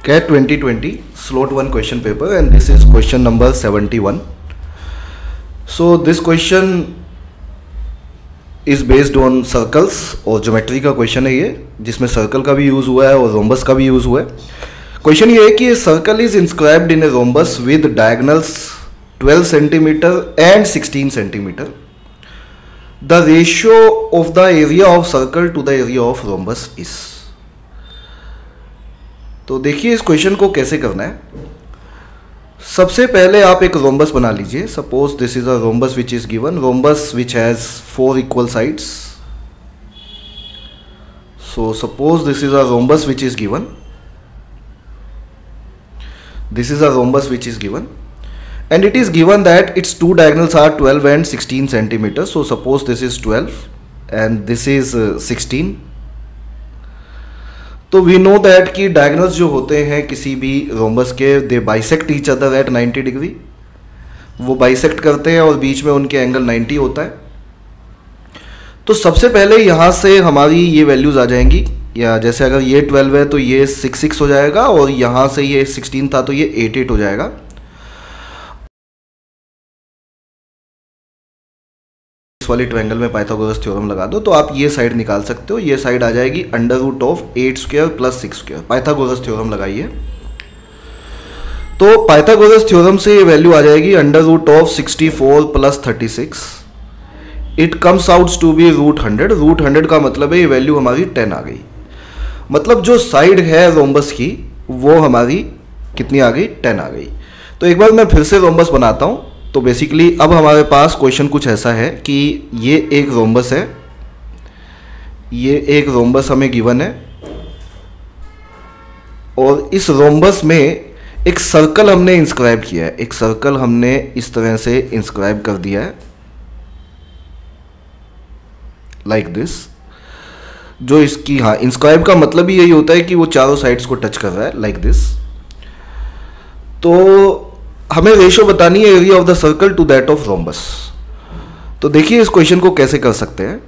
CAT 2020 slot 1 question paper, and this is question number 71. So this question is based on circles और geometry का question है ये, जिसमें circle का भी यूज़ हुआ है और रोम्बस का भी यूज़ हुआ है। क्वेश्चन ये है कि circle is inscribed in a rhombus with diagonals 12 centimetre and 16 centimetre. The ratio of the area of circle to the area of rhombus is. तो देखिए इस क्वेश्चन को कैसे करना है। सबसे पहले आप एक रोम्बस बना लीजिए। Suppose this is a rhombus which is given, rhombus which has 4 equal sides. So suppose this is a rhombus which is given, this is a rhombus which is given, and it is given that its two diagonals are 12 and 16 centimeters. So suppose this is 12 and this is 16. तो we know that कि diagonals जो होते हैं किसी भी rhombus के, they bisect each other at 90 degree. वो bisect करते हैं और बीच में उनके एंगल 90 होता है। तो सबसे पहले यहाँ से हमारी ये वैल्यूज़ आ जाएंगी, या जैसे अगर ये 12 है तो ये 6 हो जाएगा, और यहाँ से ये 16 था तो ये 8 हो जाएगा। इस वाली ट्रायंगल में पाइथागोरस थ्योरम लगा दो तो आप ये साइड निकाल सकते हो। ये साइड आ जाएगी √8² + 6²। पाइथागोरस थ्योरम लगाइए तो पाइथागोरस थ्योरम से ये वैल्यू आ जाएगी √64 + 36। It comes out to be √100। √100 का मतलब है ये वैल्यू हमारी 10 आ गई। मतलब जो साइड है रोम्बस की वो हमारी कितनी आ गई, 10 आ गई। तो एक बार मैं फिर से रोम्बस बनाता हूँ। तो बेसिकली अब हमारे पास क्वेश्चन कुछ ऐसा है कि ये एक रोम्बस है, ये एक रोम्बस हमें गिवन है, और इस रोम्बस में एक सर्कल हमने इंस्क्राइब किया है। एक सर्कल हमने इस तरह से इंस्क्राइब कर दिया है लाइक दिस। जो इसकी इंस्क्राइब का मतलब ही यही होता है कि वो चारों साइड्स को टच कर रहा है लाइक दिस। तो हमें रेशियो बतानी है area of the circle to that of rhombus. तो देखिए इस क्वेश्चन को कैसे कर सकते हैं।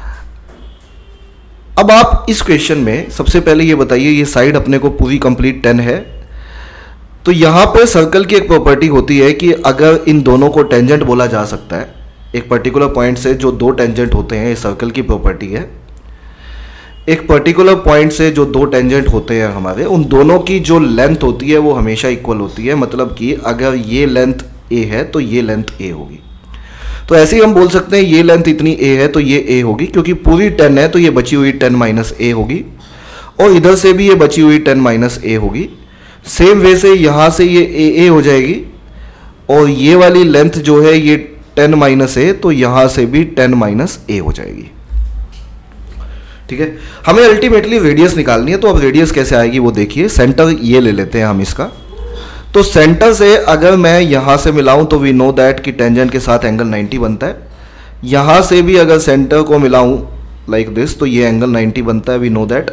अब आप इस क्वेश्चन में सबसे पहले ये बताइए, ये साइड अपने को पूरी कंप्लीट 10 है। तो यहां पे सर्कल की एक प्रॉपर्टी होती है कि अगर इन दोनों को टेंजेंट बोला जा सकता है, एक पर्टिकुलर पॉइंट से जो 2 टेंजेंट होते हैं, ये सर्कल की प्रॉपर्टी है। एक पर्टिकुलर पॉइंट से जो 2 टेंजेंट होते हैं हमारे, उन दोनों की जो लेंथ होती है वो हमेशा इक्वल होती है। मतलब कि अगर ये लेंथ a है तो ये लेंथ a होगी। तो ऐसे ही हम बोल सकते हैं ये लेंथ इतनी a है तो ये a होगी, क्योंकि पूरी 10 है तो ये बची हुई 10 - a होगी, और इधर से भी ये बची हुई 10 - a होगी। सेम वे से यहाँ से ये a हो जाएगी, और ये वाली लेंथ जो है ये 10 - a, तो यहाँ से भी 10 - a हो जाएगी। ठीक है, हमें अल्टीमेटली रेडियस निकालनी है। तो अब रेडियस कैसे आएगी वो देखिए। सेंटर ये ले लेते हैं हम इसका। तो सेंटर से अगर मैं यहाँ से मिलाऊं तो वी नो दैट कि टेंजेंट के साथ एंगल 90 बनता है। यहाँ से भी अगर सेंटर को मिलाऊं लाइक दिस तो ये एंगल 90 बनता है, वी नो दैट।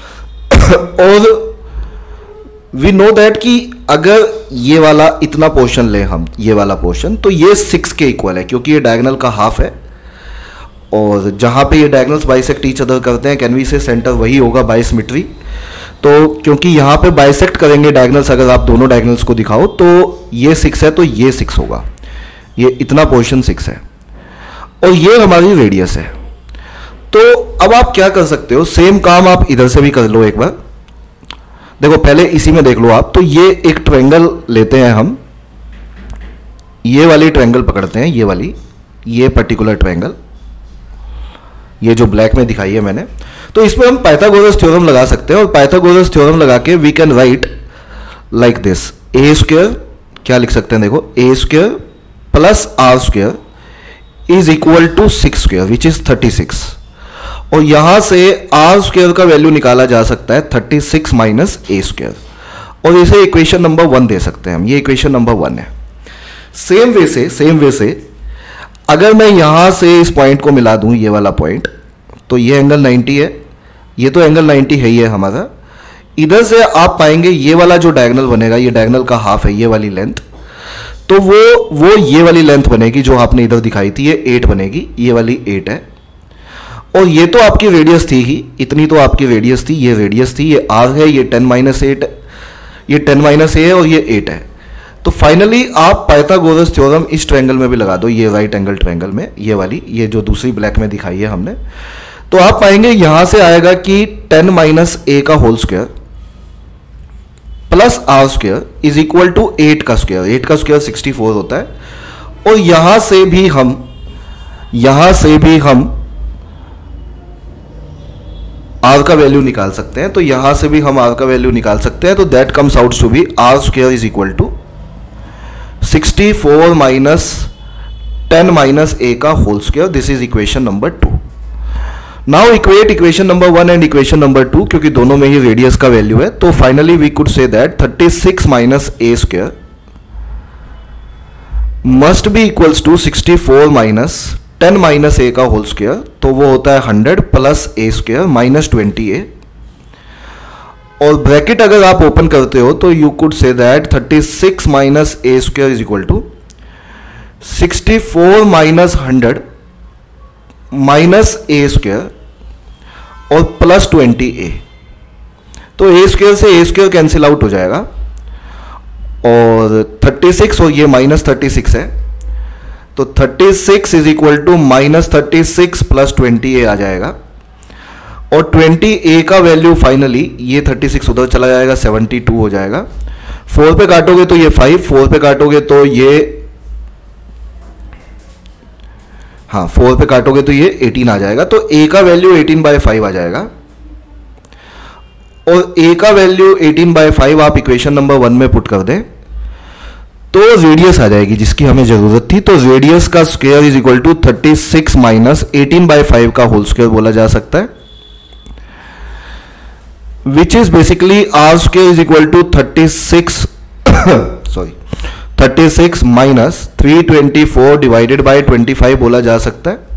और वी नो दैट कि अगर ये वाला इतना पोर्शन ले हम, ये वाला पोर्शन, तो ये 6 के इक्वल है, क्योंकि ये डायगोनल का हाफ है। और जहाँ पे ये डायगोनल्स बाइसेक्ट ईच अदर करते हैं, कैन वी से सेंटर वही होगा बाय सिमेट्री। तो क्योंकि यहाँ पे बाइसेक्ट करेंगे डायगोनल्स, अगर आप दोनों डायगोनल्स को दिखाओ तो ये 6 है तो ये 6 होगा, ये इतना पोर्शन 6 है, और ये हमारी रेडियस है। तो अब आप क्या कर सकते हो, सेम काम आप इधर से भी कर लो एक बार। देखो पहले इसी में देख लो आप। तो ये एक ट्रायंगल लेते हैं हम, ये वाली ट्रायंगल पकड़ते हैं, ये वाली, ये पर्टिकुलर ट्रायंगल, ये जो ब्लैक में दिखाई है मैंने। तो इसमें हम पाइथागोरस थ्योरम लगा सकते हैं, और पाइथागोरस थ्योरम लगा के we can write like this. a² क्या लिख सकते हैं, देखो a² + r² is equal to 6² which is 36। और यहां से r² का वैल्यू निकाला जा सकता है 36 - a², और इसे इक्वेशन नंबर 1 दे सकते हैं हम। ये इक्वेशन नंबर 1 है। सेम वे से अगर मैं यहां से इस पॉइंट को मिला दूं, ये वाला पॉइंट, तो ये एंगल 90 है, ये तो एंगल 90 है ही है हमारा। इधर से आप पाएंगे ये वाला जो डायगोनल बनेगा, ये डायगोनल का हाफ है, ये वाली लेंथ, तो वो ये वाली लेंथ बनेगी जो आपने इधर दिखाई थी, ये 8 बनेगी, ये वाली 8 है। और ये तो आपकी रेडियस थी ही, इतनी तो आपकी रेडियस थी, ये रेडियस थी, ये r है, ये 10 - 8 ये 10 माइनस ए है और ये 8 है। तो फाइनली आप पाइथागोरस थ्योरम इस ट्रायंगल में भी लगा दो, ये राइट एंगल ट्रायंगल में, ये वाली, ये जो दूसरी ब्लैक में दिखाई है हमने, तो आप पाएंगे यहां से आएगा कि 10 माइनस ए का whole square plus r square is equal to 8 का स्क्वायर। 8 का स्क्वायर 64 होता है। और यहां से भी हम आर का वैल्यू निकाल सकते हैं। तो यहां से भी हम आर का वैल्यू निकाल सकते हैं। तो that comes out to be r square is equal to 64 minus 10 minus a का whole square. This is equation number 2। Now equate equation number 1 and equation number 2, क्योंकि दोनों में ही रेडियस का वैल्यू है। तो finally we could say that 36 minus a square must be equals to 64 minus 10 minus a का whole square. तो वो होता है 100 प्लस ए स्क्वायर माइनस 20a। और ब्रैकेट अगर आप ओपन करते हो तो you could say that 36 minus a square is equal to 64 minus 100 minus a square और प्लस 20a। तो ए स्क्वायर से ए स्क्वायर कैंसिल आउट हो जाएगा और 36 और ये माइनस 36 है। तो 36 is equal to minus 36 plus 20a आ जाएगा। और 20a का वैल्यू फाइनली, ये 36 उधर चला जाएगा, 72 हो जाएगा। 4 पे काटोगे तो ये 5, 4 पे काटोगे तो ये, हाँ 4 पे काटोगे तो ये 18 आ जाएगा। तो a का वैल्यू 18/5 आ जाएगा। और a का वैल्यू 18/5 आप इक्वेशन नंबर 1 में पुट कर दें तो रेडियस आ जाएगी जिसकी हमें जरूरत थी। तो रेडियस का square is equal to 36 minus 18/5 का होल स्क्वायर बोला जा सकता है, which is basically r square is equal to 36 minus 324 divided by 25 बोला जा सकता है।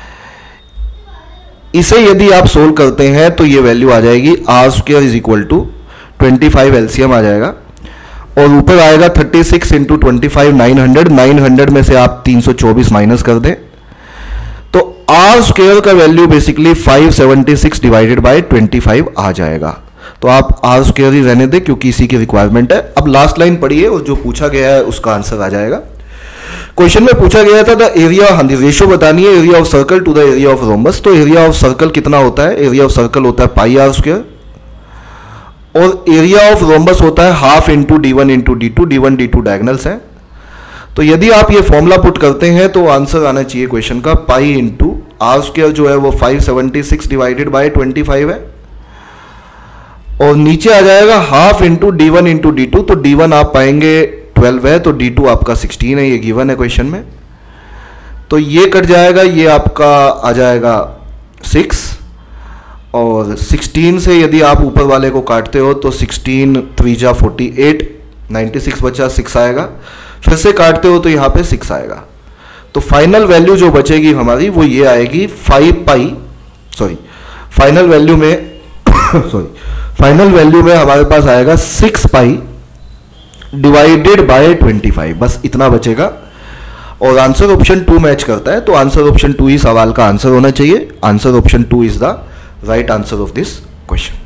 इसे यदि आप सोल्व करते हैं तो ये वैल्यू आ जाएगी r square is equal to 25 LCM आ जाएगा और ऊपर आएगा 36 इंटू 25 900। 900 में से आप 324 माइनस कर दें तो आर स्क्वायर का वैल्यू बेसिकली 576 डिवाइडेड बाय 25 आ जाएगा। तो आप आर स्क्वायर ही रहने दें क्योंकि इसी की रिक्वायरमेंट है। अब लास्ट लाइन पढ़िए और जो पूछा गया है उसका आंसर आ जाएगा। क्वेश्चन में पूछा गया था द एरिया, हाँ रेशियो बतानी है area of circle to the area of rhombus. तो एरिया ऑफ सर्कल कितना होता है? एरिया ऑफ सर्कल होता है पाई आर स्क्वायर और एरिया ऑफ रोम्बस होता है half into d1 into d2। d1 d2 diagonals है। तो यदि आप ये फॉर्मूला पुट करते हैं तो आंसर आना चाहिए क्वेश्चन का पाई इंटू आर स्क्वायर जो है वो 576 डिवाइडेड बाय 25 है और नीचे आ जाएगा half into d1 into d2। तो d1 आप पाएंगे 12 है तो d2 आपका 16 है, ये गिवन है क्वेश्चन में। तो ये कट जाएगा, ये आपका आ जाएगा 6 और 16 से यदि आप ऊपर वाले को काटते हो तो 16 3 जा 48, 96 बचा 6 आएगा। फिर से काटते हो तो यहाँ पे 6 आएगा। तो फाइनल वैल्यू जो बचेगी हमारी वो ये आएगी 5 पाई, फाइनल वैल्यू में हमारे पास आएगा 6 पाई डिवाइडेड बाय 25। बस इतना बचेगा और आंसर ऑप्शन 2 मैच करता है। तो आंसर ऑप्शन 2 ही सवाल का आंसर होना चाहिए। Answer option 2 is the right answer of this question.